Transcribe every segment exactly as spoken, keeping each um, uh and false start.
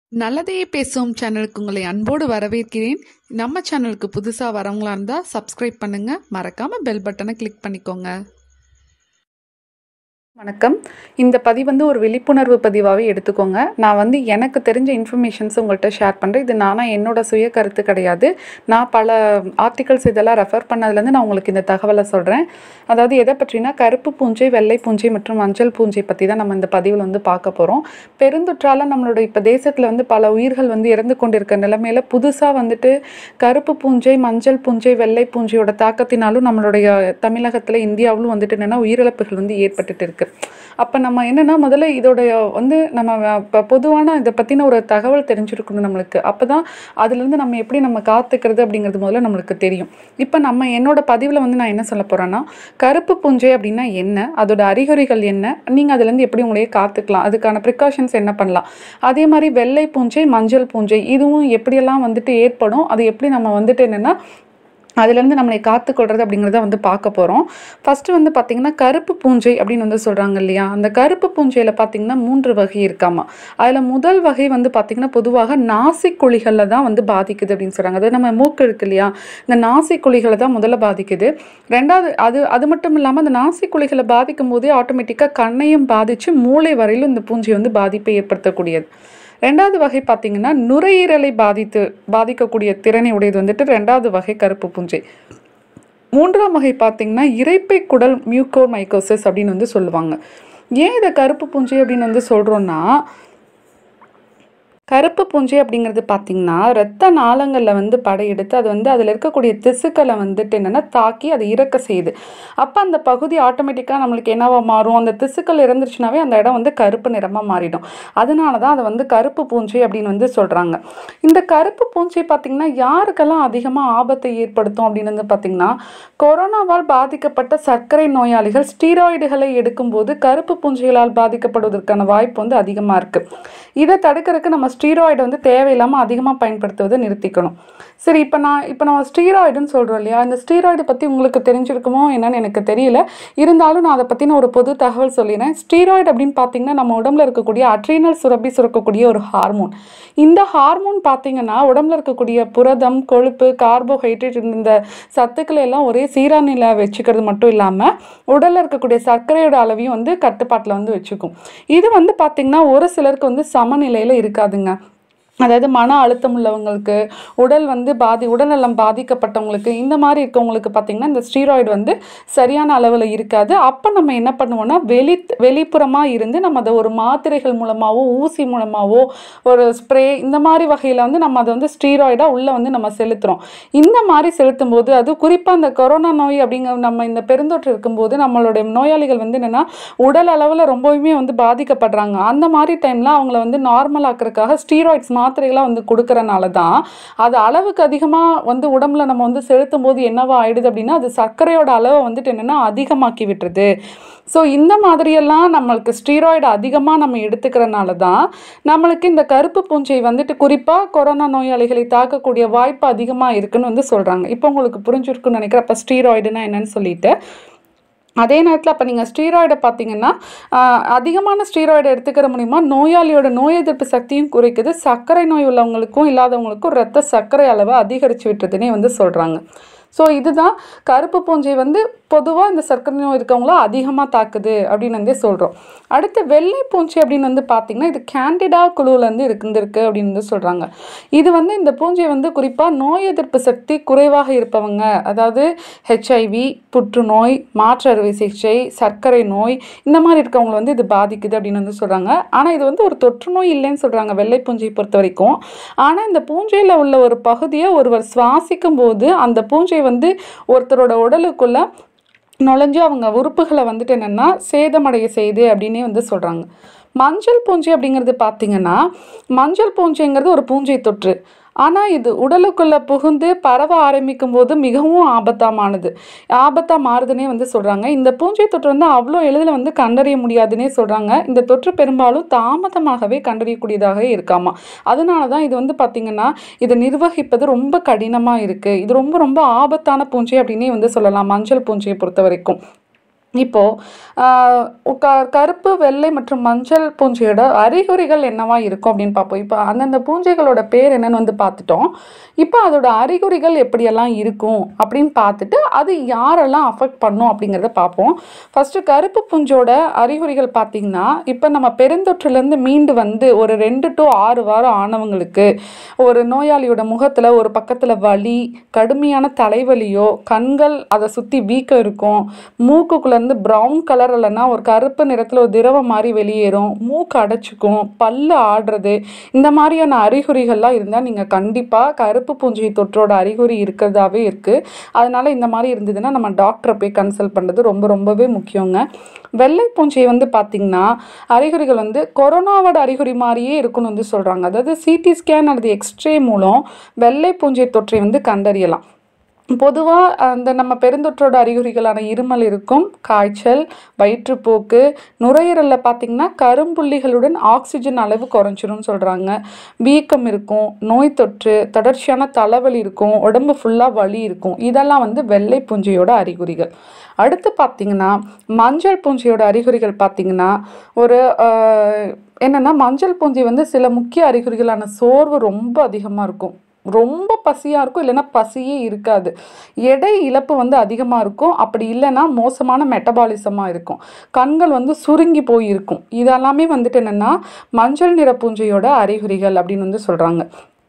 நல்லதையே பேசும் சேனலுக்கு உங்களை அன்போடு வரவேற்கிறேன். நம்ம சேனலுக்கு புதுசாக வரவங்களா இருந்தால் சப்ஸ்கிரைப் பண்ணுங்கள், மறக்காமல் பெல் பட்டனை கிளிக் பண்ணிக்கோங்க. வணக்கம். இந்த பதிவு வந்து ஒரு விழிப்புணர்வு பதிவாகவே எடுத்துக்கோங்க. நான் வந்து எனக்கு தெரிஞ்ச இன்ஃபர்மேஷன்ஸ் உங்கள்கிட்ட ஷேர் பண்ணுறேன். இது நானாக என்னோட சுய கருத்து கிடையாது. நான் பல ஆர்டிகல்ஸ் இதெல்லாம் ரெஃபர் பண்ணதுலேருந்து நான் உங்களுக்கு இந்த தகவலை சொல்கிறேன். அதாவது எதை பற்றினா கருப்பு பூஞ்சை, வெள்ளை பூஞ்சை மற்றும் மஞ்சள் பூஞ்சை பற்றி தான் நம்ம இந்த பதிவில் வந்து பார்க்க போகிறோம். பெருந்தொற்றால் நம்மளோட இப்போ தேசத்தில் வந்து பல உயிர்கள் வந்து இறந்து கொண்டிருக்க நிலைமையில் புதுசாக வந்துட்டு கருப்பு பூஞ்சை, மஞ்சள் பூஞ்சை, வெள்ளை பூஞ்சையோட தாக்கத்தினாலும் நம்மளுடைய தமிழகத்தில் இந்தியாவிலும் வந்துட்டு என்னென்னா உயிரிழப்புகள் வந்து ஏற்பட்டுட்டு இருக்கு. அப்போ நம்ம என்னென்னா முதல்ல இதோடைய வந்து நம்ம இப்போ பொதுவான இதை பற்றின ஒரு தகவல் தெரிஞ்சிருக்கணும் நம்மளுக்கு. அப்போ தான் அதுலேருந்து நம்ம எப்படி நம்ம காத்துக்கிறது அப்படிங்கிறது முதல்ல நம்மளுக்கு தெரியும். இப்போ நம்ம என்னோட பதிவில் வந்து நான் என்ன சொல்ல போகிறேன்னா, கருப்பு பூஞ்சை அப்படின்னா என்ன, அதோட அறிகுறிகள் என்ன, நீங்கள் அதுலேருந்து எப்படி உங்களையே காத்துக்கலாம், அதுக்கான ப்ரிகாஷன்ஸ் என்ன பண்ணலாம், அதே மாதிரி வெள்ளை பூஞ்சை, மஞ்சள் பூஞ்சை இதுவும் எப்படியெல்லாம் வந்துட்டு ஏற்படும், அது எப்படி நம்ம வந்துட்டு என்னென்னா அதுலேருந்து நம்மளை காத்துக்கொள்வது அப்படிங்கிறத வந்து பார்க்க போகிறோம். ஃபஸ்ட்டு வந்து பார்த்திங்கன்னா கருப்பு பூஞ்சை அப்படின்னு வந்து சொல்கிறாங்க இல்லையா, அந்த கருப்பு பூஞ்சையில் பார்த்திங்கன்னா மூன்று வகை இருக்காமா. அதில் முதல் வகை வந்து பார்த்திங்கன்னா பொதுவாக நாசிக்குழிகளில் தான் வந்து பாதிக்குது அப்படின்னு சொல்கிறாங்க. அது நம்ம மூக்கு இருக்கு இல்லையா, இந்த நாசிக்குழிகளை தான் முதல்ல பாதிக்குது. ரெண்டாவது அது அது மட்டும் இல்லாமல் அந்த நாசிக்குழிகளை பாதிக்கும் போதே ஆட்டோமேட்டிக்காக கண்ணையும் பாதித்து மூளை வரையிலும் இந்த பூஞ்சை வந்து பாதிப்பை ஏற்படுத்தக்கூடியது. ரெண்டாவது வகை பார்த்திங்கன்னா நுரையீரலை பாதித்து பாதிக்கக்கூடிய திறனை உடையது வந்துட்டு ரெண்டாவது வகை கருப்பு பூஞ்சை. மூன்றாம் வகை பார்த்திங்கன்னா இரைப்பை குடல் மியூக்கோமைகோசிஸ் அப்படின்னு வந்து சொல்லுவாங்க. ஏன் இதை கருப்பு பூஞ்சை அப்படின்னு வந்து சொல்கிறோன்னா, கருப்பு பூஞ்சை அப்படிங்கிறது பார்த்திங்கன்னா இரத்த நாளங்களில் வந்து படையெடுத்து அது வந்து அதில் இருக்கக்கூடிய திசுக்களை வந்துட்டு என்னென்னா தாக்கி அதை இறக்க செய்யுது. அப்போ அந்த பகுதி ஆட்டோமேட்டிக்காக நம்மளுக்கு என்னவா மாறும், அந்த திசுக்கள் இறந்துருச்சுனாவே அந்த இடம் வந்து கருப்பு நிறமாக மாறிடும். அதனால தான் அதை வந்து கருப்பு பூஞ்சை அப்படின்னு வந்து சொல்கிறாங்க. இந்த கருப்பு பூஞ்சை பார்த்திங்கன்னா யாருக்கெல்லாம் அதிகமாக ஆபத்தை ஏற்படுத்தும் அப்படின்னு வந்து பார்த்திங்கன்னா, கொரோனாவால் பாதிக்கப்பட்ட சர்க்கரை நோயாளிகள் ஸ்டீராய்டுகளை எடுக்கும்போது கருப்பு பூஞ்சைகளால் பாதிக்கப்படுவதற்கான வாய்ப்பு வந்து அதிகமாக இருக்குது. இதை தடுக்கிறதுக்கு நம்ம ஸ்டீராய்டு வந்து தேவையில்லாமல் அதிகமாக பயன்படுத்துவதை நிறுத்திக்கணும். சரி, இப்போ நான் இப்போ நம்ம ஸ்டீராய்டுன்னு சொல்கிறோம் இல்லையா, இந்த ஸ்டீராய்டு பற்றி உங்களுக்கு தெரிஞ்சிருக்குமோ என்னன்னு எனக்கு தெரியல. இருந்தாலும் நான் அதை பற்றின ஒரு பொது தகவல் சொல்லிடுறேன். ஸ்டீராய்டு அப்படின்னு பார்த்தீங்கன்னா நம்ம உடம்புல இருக்கக்கூடிய அட்ரீனல் சுரப்பி சுரக்கக்கூடிய ஒரு ஹார்மோன். இந்த ஹார்மோன் பார்த்தீங்கன்னா உடம்புல இருக்கக்கூடிய புரதம், கொழுப்பு, கார்போஹைட்ரேட் இந்த சத்துக்களை எல்லாம் ஒரே சீரானில வச்சுக்கிறது மட்டும் இல்லாமல் உடலில் இருக்கக்கூடிய சர்க்கரையோட அளவையும் வந்து கட்டுப்பாட்டில் வந்து வச்சுக்கும். இது வந்து பார்த்திங்கன்னா ஒரு சிலருக்கு வந்து சமநிலையில் இருக்காதுங்க. அதாவது மன அழுத்தம் உள்ளவங்களுக்கு, உடல் வந்து பாதி உடல்நலம் பாதிக்கப்பட்டவங்களுக்கு, இந்த மாதிரி இருக்கவங்களுக்கு பார்த்திங்கன்னா இந்த ஸ்டீராய்டு வந்து சரியான அளவில் இருக்காது. அப்போ நம்ம என்ன பண்ணுவோம்னா வெளி வெளிப்புறமாக இருந்து நம்ம அதை ஒரு மாத்திரைகள் மூலமாகவோ ஊசி மூலமாகவோ ஒரு ஸ்ப்ரே இந்த மாதிரி வகையில் வந்து நம்ம அதை வந்து ஸ்டீராய்டாக உள்ளே வந்து நம்ம செலுத்துகிறோம். இந்த மாதிரி செலுத்தும் போது அது குறிப்பாக அந்த கொரோனா நோய் அப்படிங்கிற நம்ம இந்த பெருந்தொற்று இருக்கும்போது நம்மளுடைய நோயாளிகள் வந்து என்னென்னா உடல் அளவில் ரொம்பவுமே வந்து பாதிக்கப்படுறாங்க. அந்த மாதிரி டைமில் அவங்கள வந்து நார்மல் ஆக்கிறதுக்காக ஸ்டீராய்ட்ஸ் மாத்திரைகளாக வந்து கொடுக்கறனால தான் அது அளவுக்கு அதிகமாக வந்து உடம்புல நம்ம வந்து செலுத்தும் போது என்னவா ஆயிடுது அப்படின்னா அது சர்க்கரையோட அளவை வந்துட்டு என்னென்னா அதிகமாக்கி விட்டுருது. ஸோ இந்த மாதிரியெல்லாம் நம்மளுக்கு ஸ்டீராய்டு அதிகமாக நம்ம எடுத்துக்கிறனால தான் நம்மளுக்கு இந்த கருப்பு பூஞ்சை வந்துட்டு குறிப்பாக கொரோனா நோயாளிகளை தாக்கக்கூடிய வாய்ப்பு அதிகமாக இருக்குன்னு வந்து சொல்கிறாங்க. இப்போ உங்களுக்கு புரிஞ்சிருக்குன்னு நினைக்கிறேன் அப்போ ஸ்டீராய்டுனா என்னன்னு சொல்லிட்டு. அதே நேரத்தில் அப்போ நீங்கள் ஸ்டீராய்டை பார்த்தீங்கன்னா அதிகமான ஸ்டீராய்டை எடுத்துக்கிற மூலிமா நோயாளியோட நோய் எதிர்ப்பு சக்தியும் குறைக்குது, சர்க்கரை நோய் உள்ளவங்களுக்கும் இல்லாதவங்களுக்கும் இரத்த சர்க்கரை அளவை அதிகரித்து விட்டுறதுன்னே வந்து சொல்கிறாங்க. ஸோ இதுதான் கருப்பு பூஞ்சை வந்து பொதுவாக இந்த சர்க்கரை நோய் இருக்கவங்களும் அதிகமாக தாக்குது அப்படின்னு வந்து சொல்கிறோம். அடுத்து வெள்ளை பூஞ்சை அப்படின்னு வந்து பார்த்திங்கன்னா இது கேண்டிடா குழுவிலேருந்து இருந்துருக்கு அப்படின்னு வந்து சொல்கிறாங்க. இது வந்து இந்த பூஞ்சை வந்து குறிப்பாக நோய் எதிர்ப்பு சக்தி குறைவாக இருப்பவங்க, அதாவது ஹெச்ஐவி, புற்றுநோய், மாற்று அறுவை சிகிச்சை, சர்க்கரை நோய் இந்த மாதிரி இருக்கவங்களை வந்து இது பாதிக்குது அப்படின்னு வந்து சொல்கிறாங்க. ஆனால் இது வந்து ஒரு தொற்று நோய் இல்லைன்னு சொல்கிறாங்க வெள்ளை பூஞ்சையை பொறுத்த வரைக்கும். ஆனால் இந்த பூஞ்சையில் உள்ள ஒரு பகுதியை ஒருவர் சுவாசிக்கும் போது அந்த பூஞ்சை வந்து ஒருத்தரோட உடலுக்குள்ள நுழைஞ்சு அவங்க உறுப்புகளை வந்துட்டு என்னென்னா சேதமடைய செய்யுது அப்படின்னே வந்து சொல்கிறாங்க. மஞ்சள் பூஞ்சை அப்படிங்கிறது பார்த்திங்கன்னா மஞ்சள் பூஞ்சைங்கிறது ஒரு பூஞ்சை தொற்று. ஆனால் இது உடலுக்குள்ளே புகுந்து பரவ ஆரம்பிக்கும் போது மிகவும் ஆபத்தானது ஆபத்தாக மாறுதுன்னே வந்து சொல்கிறாங்க. இந்த பூஞ்சை தொற்று வந்து அவ்வளோ எளிதில் வந்து கண்டறிய முடியாதுன்னே சொல்கிறாங்க. இந்த தொற்று பெரும்பாலும் தாமதமாகவே கண்டறியக்கூடியதாக இருக்காமா. அதனால தான் இது வந்து பார்த்திங்கன்னா இதை நிர்வகிப்பது ரொம்ப கடினமாக இருக்குது. இது ரொம்ப ரொம்ப ஆபத்தான பூஞ்சை அப்படின்னே வந்து சொல்லலாம் மஞ்சள் பூஞ்சையை பொறுத்த வரைக்கும். இப்போது க கருப்பு வெள்ளை மற்றும் மஞ்சள் பூஞ்சையோட அறிகுறிகள் என்னவா இருக்கும் அப்படின்னு பார்ப்போம். இப்போ அந்தந்த பூஞ்சைகளோட பேர் என்னன்னு வந்து பார்த்துட்டோம். இப்போ அதோட அறிகுறிகள் எப்படியெல்லாம் இருக்கும் அப்படின்னு பார்த்துட்டு அது யாரெல்லாம் அஃபெக்ட் பண்ணும் அப்படிங்கிறத பார்ப்போம். ஃபஸ்ட்டு கருப்பு பூஞ்சோட அறிகுறிகள் பார்த்திங்கன்னா, இப்போ நம்ம பெருந்தொற்றுலேருந்து மீண்டு வந்து ஒரு ரெண்டு டு ஆறு வாரம் ஆனவங்களுக்கு ஒரு நோயாளியோட முகத்தில் ஒரு பக்கத்தில் வலி, கடுமையான தலைவலியோ, கண்கள் அதை சுற்றி வீக்கம் இருக்கும், மூக்குக்குள்ளே வந்து ப்ரௌன் கலர் இல்லைன்னா ஒரு கருப்பு நிறத்தில் ஒரு திரவம் மாதிரி வெளியேறும், மூக்கு அடைச்சிக்கும், பல்லு ஆடுறது, இந்த மாதிரியான அறிகுறிகள்லாம் இருந்தால் நீங்கள் கண்டிப்பாக கருப்பு பூஞ்சை தொற்றோட அறிகுறி இருக்கிறதாவே இருக்குது. அதனால் இந்த மாதிரி இருந்ததுன்னா நம்ம டாக்டரை போய் கன்சல்ட் பண்ணுறது ரொம்ப ரொம்பவே முக்கியங்க. வெள்ளை பூஞ்சை வந்து பார்த்திங்கன்னா அறிகுறிகள் வந்து கொரோனாவோட அறிகுறி மாதிரியே இருக்குன்னு வந்து சொல்கிறாங்க. அதாவது சிடி ஸ்கேன் அல்லது எக்ஸ்ரே மூலம் வெள்ளை பூஞ்சை தொற்றை வந்து கண்டறியலாம். பொதுவாக அந்த நம்ம பெருந்தொற்றோட அறிகுறிகளான இருமல் இருக்கும், காய்ச்சல், வயிற்றுப்போக்கு, நுரையீரலில் பார்த்திங்கன்னா கரும்புள்ளிகளுடன் ஆக்சிஜன் அளவு குறைஞ்சிரும்னு சொல்கிறாங்க, வீக்கம் இருக்கும், நோய் தொற்று, தொடர்ச்சியான தலைவலி இருக்கும், உடம்பு ஃபுல்லாக வலி இருக்கும். இதெல்லாம் வந்து வெள்ளை பூஞ்சையோட அறிகுறிகள். அடுத்து பார்த்திங்கன்னா மஞ்சள் பூஞ்சையோட அறிகுறிகள் பார்த்திங்கன்னா ஒரு என்னென்னா மஞ்சள் பூஞ்சை வந்து சில முக்கிய அறிகுறிகளான சோர்வு ரொம்ப அதிகமாக இருக்கும், ரொம்ப பசியாக இருக்கும், இல்லைன்னா பசியே இருக்காது, எடை இழப்பு வந்து அதிகமாக இருக்கும், அப்படி இல்லைன்னா மோசமான மெட்டபாலிசமாக இருக்கும், கண்கள் வந்து சுருங்கி போய் இருக்கும். இதெல்லாமே வந்துட்டு என்னென்னா மஞ்சள் நிற பூஞ்சையோட அறிகுறிகள் அப்படின்னு வந்து சொல்கிறாங்க.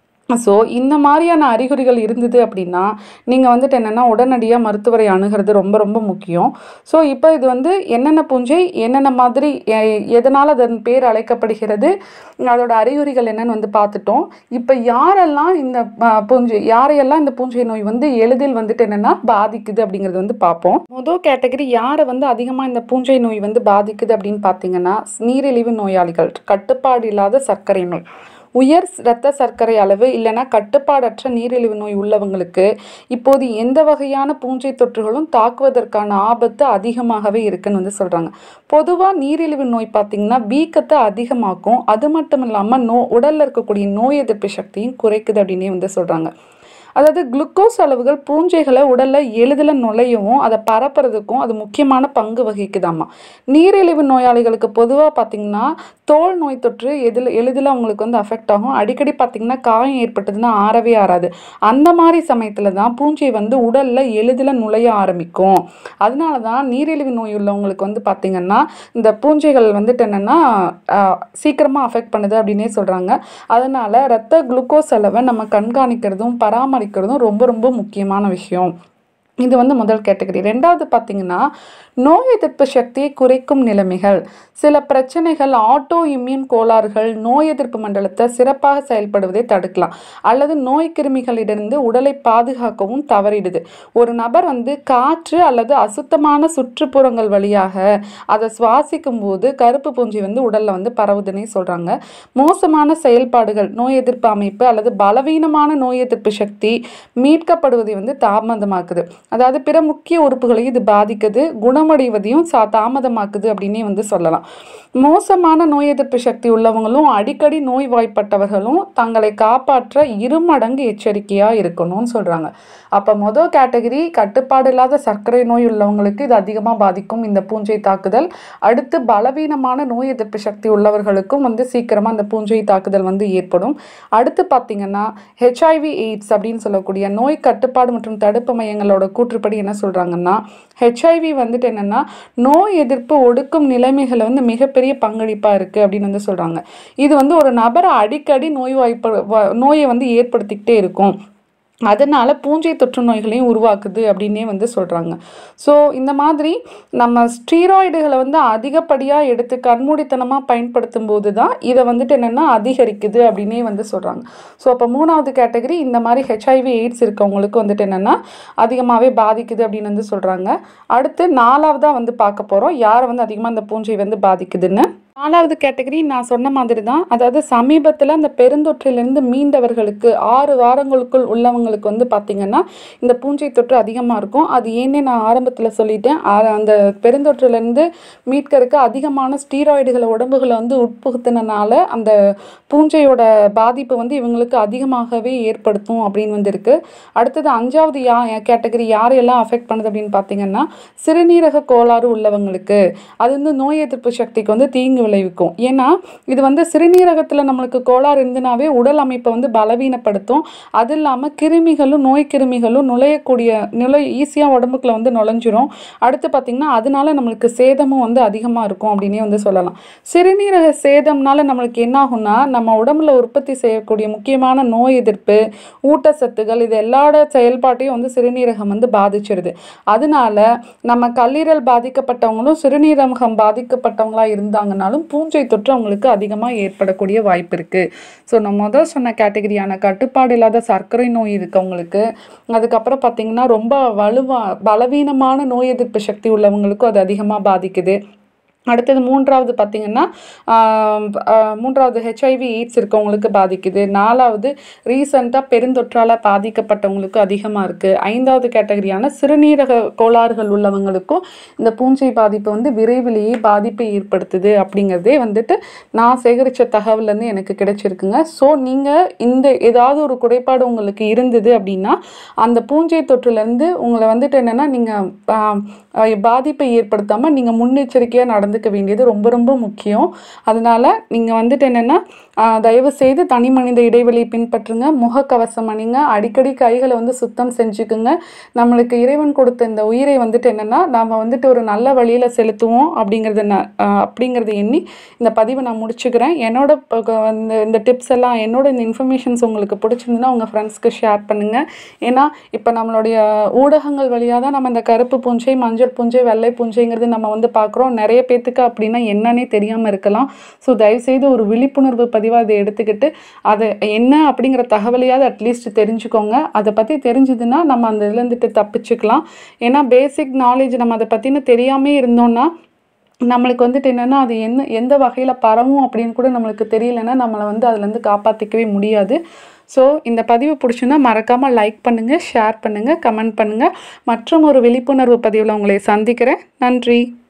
ஸோ இந்த மாதிரியான அறிகுறிகள் இருந்தது அப்படின்னா நீங்கள் வந்துட்டு என்னென்னா உடனடியாக மருத்துவரை அணுகிறது ரொம்ப ரொம்ப முக்கியம். ஸோ இப்போ இது வந்து என்னென்ன பூஞ்சை, என்னென்ன மாதிரி, எதனால் அதன் பேர் அழைக்கப்படுகிறது, அதோட அறிகுறிகள் என்னன்னு வந்து பார்த்துட்டோம். இப்போ யாரெல்லாம் இந்த பூஞ்சை யாரையெல்லாம் இந்த பூஞ்சை நோய் வந்து எளிதில் வந்துட்டு என்னென்னா பாதிக்குது அப்படிங்கிறது வந்து பார்ப்போம். முதல் கேட்டகரி யாரை வந்து அதிகமாக இந்த பூஞ்சை நோய் வந்து பாதிக்குது அப்படின்னு பார்த்தீங்கன்னா நீரிழிவு நோயாளிகள், கட்டுப்பாடு இல்லாத சர்க்கரை நோய், உயர் இரத்த சர்க்கரை அளவு இல்லைன்னா கட்டுப்பாடற்ற நீரிழிவு நோய் உள்ளவங்களுக்கு இப்போது எந்த வகையான பூஞ்சை தொற்றுகளும் தாக்குவதற்கான ஆபத்து அதிகமாகவே இருக்குன்னு வந்து சொல்கிறாங்க. பொதுவாக நீரிழிவு நோய் பார்த்திங்கன்னா வீக்கத்தை அதிகமாக்கும், அது மட்டும் இல்லாமல் நோ உடலில் இருக்கக்கூடிய நோய் எதிர்ப்பு சக்தியும் குறைக்குது அப்படின்னே வந்து சொல்கிறாங்க. அதாவது குளுக்கோஸ் அளவுகள் பூஞ்சைகளை உடலில் எளிதில் நுழையவும் அதை பரப்புறதுக்கும் அது முக்கியமான பங்கு வகிக்குதாம்மா. நீரிழிவு நோயாளிகளுக்கு பொதுவாக பார்த்திங்கன்னா தோல் நோய் தொற்று எதில் எளிதில் அவங்களுக்கு வந்து அஃபெக்ட் ஆகும். அடிக்கடி பார்த்திங்கன்னா காயம் ஏற்பட்டதுன்னா ஆறவே ஆறாது. அந்த மாதிரி சமயத்தில் தான் பூஞ்சை வந்து உடலில் எளிதில் நுழைய ஆரம்பிக்கும். அதனால தான் நீரிழிவு நோய் உள்ளவங்களுக்கு வந்து பார்த்திங்கன்னா இந்த பூஞ்சைகள் வந்துட்டு என்னென்னா சீக்கிரமாக அஃபெக்ட் பண்ணுது அப்படின்னே சொல்கிறாங்க. அதனால் இரத்த குளுக்கோஸ் அளவை நம்ம கண்காணிக்கிறதும் பராமரி ரொம்ப ரொம்ப முக்கியமான விஷயம். இது வந்து முதல் கேட்டகரி. ரெண்டாவது பார்த்தீங்கன்னா நோய் எதிர்ப்பு சக்தியை குறைக்கும் நிலைமைகள், சில பிரச்சனைகள், ஆட்டோ இம்யூன் கோளாறுகள் நோய் எதிர்ப்பு மண்டலத்தை சிறப்பாக செயல்படுவதை தடுக்கலாம் அல்லது நோய் கிருமிகளிடமிருந்து உடலை பாதுகாக்கவும் தவறிடுது. ஒரு நபர் வந்து காற்று அல்லது அசுத்தமான சுற்றுப்புறங்கள் வழியாக அதை சுவாசிக்கும் போது கருப்பு பூஞ்சை வந்து உடலில் வந்து பரவுதுன்னே சொல்கிறாங்க. மோசமான செயல்பாடுகள், நோய் எதிர்ப்பு அமைப்பு அல்லது பலவீனமான நோய் எதிர்ப்பு சக்தி மீட்கப்படுவதை வந்து தாமதமாக்குது. அதாவது பிற முக்கிய உறுப்புகளையும் இது பாதிக்குது, குணமடைவதையும் சா தாமதமாக்குது அப்படின்னே வந்து சொல்லலாம். மோசமான நோய் எதிர்ப்பு சக்தி உள்ளவங்களும் அடிக்கடி நோய்வாய்ப்பட்டவர்களும் தங்களை காப்பாற்ற இருமடங்கு எச்சரிக்கையாக இருக்கணும்னு சொல்கிறாங்க. அப்போ மொதல் கேட்டகரி கட்டுப்பாடு இல்லாத சர்க்கரை நோய் உள்ளவங்களுக்கு இது அதிகமாக பாதிக்கும் இந்த பூஞ்சை தாக்குதல். அடுத்து பலவீனமான நோய் எதிர்ப்பு சக்தி உள்ளவர்களுக்கும் வந்து சீக்கிரமாக இந்த பூஞ்சை தாக்குதல் வந்து ஏற்படும். அடுத்து பார்த்திங்கன்னா ஹெச்ஐவி எய்ட்ஸ் அப்படின்னு சொல்லக்கூடிய நோய் கட்டுப்பாடு மற்றும் தடுப்பு மையங்களோட கூற்றுப்படி என்ன சொல்கிறாங்கன்னா ஹெச்ஐவி வந்துட்டு என்னென்னா நோய் எதிர்ப்பு ஒடுக்கும் நிலைமைகளை வந்து மிகப்பெரிய பங்களிப்பாக இருக்குது அப்படின்னு வந்து சொல்கிறாங்க. இது வந்து ஒரு நபரை அடிக்கடி நோய்வாய்ப்பு நோயை வந்து ஏற்படுத்திக்கிட்டே இருக்கும், அதனால் பூஞ்சை தொற்று நோய்களையும் உருவாக்குது அப்படின்னே வந்து சொல்கிறாங்க. ஸோ இந்த மாதிரி நம்ம ஸ்டீராய்டுகளை வந்து அதிகப்படியாக எடுத்து கண்மூடித்தனமாக பயன்படுத்தும் போது தான் இதை வந்துட்டு என்னென்னா அதிகரிக்குது அப்படின்னே வந்து சொல்கிறாங்க. ஸோ அப்போ மூணாவது கேட்டகரி இந்த மாதிரி ஹெச்ஐவி எய்ட்ஸ் இருக்கவங்களுக்கு வந்துட்டு என்னென்னா அதிகமாகவே பாதிக்குது அப்படின்னு வந்து சொல்கிறாங்க. அடுத்து நாலாவதாக வந்து பார்க்க போகிறோம் யாரை வந்து அதிகமாக இந்த பூஞ்சை வந்து பாதிக்குதுன்னு. நாலாவது கேட்டகரி நான் சொன்ன மாதிரி தான். அதாவது சமீபத்தில் அந்த பெருந்தொற்றிலிருந்து மீண்டவர்களுக்கு ஆறு வாரங்களுக்குள் உள்ளவங்களுக்கு வந்து பார்த்திங்கன்னா இந்த பூஞ்சை தொற்று அதிகமாக இருக்கும். அது ஏன்னே நான் ஆரம்பத்தில் சொல்லிட்டேன். அந்த பெருந்தொற்றிலேருந்து மீட்கிறதுக்கு அதிகமான ஸ்டீராய்டுகளை உடம்புகளை வந்து உட்புகுத்தினால அந்த பூஞ்சையோட பாதிப்பு வந்து இவங்களுக்கு அதிகமாகவே ஏற்படுத்தும் அப்படின்னு வந்து இருக்குது. அடுத்தது அஞ்சாவது யா கேட்டகரி யாரையெல்லாம் அஃபெக்ட் பண்ணுது அப்படின்னு பார்த்தீங்கன்னா சிறுநீரக கோளாறு உள்ளவங்களுக்கு. அது வந்து நோய் எதிர்ப்பு சக்திக்கு வந்து தீங்கு விளைவிக்கும். ஏன்னா இது வந்து சிறுநீரகத்தில் நம்மளுக்கு கோளாறு இருந்துனாவே உடல் அமைப்பை வந்து பலவீனப்படுத்தும். அது இல்லாமல் கிருமிகளும் நோய் கிருமிகளும் நுழையக்கூடிய நுழை ஈஸியாக உடம்புக்குள்ள வந்து நுழைஞ்சிரும். அடுத்து பார்த்திங்கன்னா அதனால நம்மளுக்கு சேதமும் வந்து அதிகமாக இருக்கும் அப்படின்னே வந்து சொல்லலாம். சிறுநீரக சேதம்னால நம்மளுக்கு என்ன ஆகும்னா நம்ம உடம்புல உற்பத்தி செய்யக்கூடிய முக்கியமான நோய் எதிர்ப்பு ஊட்டச்சத்துக்கள் இது எல்லாரோட செயல்பாட்டையும் வந்து சிறுநீரகம் வந்து பாதிச்சிருது. அதனால நம்ம கல்லீரல் பாதிக்கப்பட்டவங்களும் சிறுநீரகம் பாதிக்கப்பட்டவங்களா இருந்தாங்கனாலும் பூஞ்சை தொற்று அவங்களுக்கு அதிகமாக ஏற்படக்கூடிய வாய்ப்பு இருக்குது. ஸோ நான் முதல் சொன்ன கேட்டகரியான கட்டுப்பாடு இல்லாத சர்க்கரை நோய் இருக்கவங்களுக்கு, அதுக்கப்புறம் பார்த்திங்கன்னா ரொம்ப வலுவா பலவீனமான நோய் எதிர்ப்பு சக்தி உள்ளவங்களுக்கும் அது அதிகமாக பாதிக்குது. அடுத்தது மூன்றாவது பார்த்திங்கன்னா மூன்றாவது ஹெச்ஐவி எய்ட்ஸ் இருக்கவங்களுக்கு பாதிக்குது. நாலாவது ரீசெண்டாக பெருந்தொற்றால் பாதிக்கப்பட்டவங்களுக்கு அதிகமாக இருக்குது. ஐந்தாவது கேட்டகரியான சிறுநீரக கோளாறுகள் உள்ளவங்களுக்கும் இந்த பூஞ்சை பாதிப்பு வந்து விரைவிலேயே பாதிப்பை ஏற்படுத்துது அப்படிங்கிறதே வந்துட்டு நான் சேகரித்த தகவல்லேருந்து எனக்கு கிடைச்சிருக்குங்க. ஸோ நீங்கள் இந்த ஏதாவது ஒரு குறைபாடு உங்களுக்கு இருந்தது அப்படின்னா அந்த பூஞ்சை தொற்றுலேருந்து உங்களை வந்துட்டு என்னென்னா நீங்கள் பாதிப்பை ஏற்படுத்தாமல் நீங்கள் முன்னெச்சரிக்கையாக நடந்து வேண்டியது ரொம்ப ரொம்ப முக்கியம். அதனால நீங்க வந்துட்டு என்னன்னா தயவு செய்து தனி மனித இடைவெளியை பின்பற்றுங்க, முகக்கவசம் அணிங்க, அடிக்கடி கைகளை வந்து சுத்தம் செஞ்சுக்குங்க. நம்மளுக்கு இறைவன் கொடுத்த இந்த உயிரை வந்துட்டு என்னன்னா நாம வந்துட்டு ஒரு நல்ல வழியில செலுத்துவோம் அப்படிங்கிறத அப்படிங்கிறத எண்ணி இந்த பதிவை நான் முடிச்சுக்கிறேன். என்னோட இந்த டிப்ஸ் எல்லாம் என்னோட இந்த இன்ஃபர்மேஷன்ஸ் உங்களுக்கு பிடிச்சிருந்துன்னா உங்கள் ஃப்ரெண்ட்ஸ்க்கு ஷேர் பண்ணுங்க. ஏன்னா இப்போ நம்மளுடைய ஊடகங்கள் வழியாக தான் நம்ம இந்த கருப்பு பூஞ்சை, மஞ்சள் பூஞ்சை, வெள்ளை பூஞ்சைங்கிறது நம்ம வந்து பார்க்குறோம். நிறைய பேத்துக்கு அப்படின்னா என்னன்னே தெரியாமல் இருக்கலாம். ஸோ தயவுசெய்து ஒரு விழிப்புணர்வு பதிவாக அதை எடுத்துக்கிட்டு அது என்ன அப்படிங்கிற தகவலையாவது அட்லீஸ்ட் தெரிஞ்சுக்கோங்க. அதை பற்றி தெரிஞ்சுதுன்னா நம்ம அந்த இதுலேருந்துட்டு தப்பிச்சுக்கலாம். ஏன்னா பேசிக் நாலேஜ் நம்ம அதை பற்றின தெரியாமே இருந்தோம்னா நம்மளுக்கு வந்துட்டு என்னென்னா அது என்ன எந்த வகையில் பரவும் அப்படின்னு கூட நம்மளுக்கு தெரியலைன்னா நம்மளை வந்து அதுலேருந்து காப்பாற்றிக்கவே முடியாது. ஸோ இந்த பதிவு பிடிச்சுன்னா மறக்காமல் லைக் பண்ணுங்கள், ஷேர் பண்ணுங்கள், கமெண்ட் பண்ணுங்கள். மற்றும் ஒரு விழிப்புணர்வு பதிவில் உங்களை சந்திக்கிறேன். நன்றி.